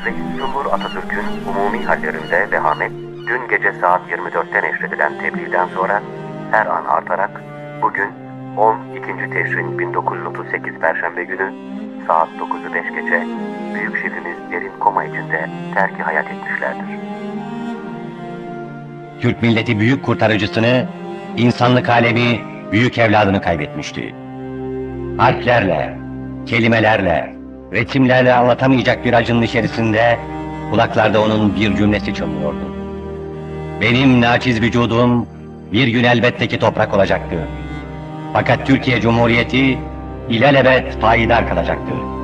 Reis Cumhur Atatürk'ün umumi hallerinde vehamet, dün gece saat 24'te neşredilen tebliğden sonra her an artarak bugün 12. Teşrin 1938 Perşembe günü saat 9'u 5 geçe büyük şefimiz derin koma içinde terki hayat etmişlerdir. Türk milleti büyük kurtarıcısını, insanlık alemi büyük evladını kaybetmişti. Harflerle, kelimelerle, resimlerle anlatamayacak bir acının içerisinde kulaklarda onun bir cümlesi çınlıyordu. Benim naçiz vücudum bir gün elbette ki toprak olacaktı. Fakat Türkiye Cumhuriyeti ilelebet payidar kalacaktı.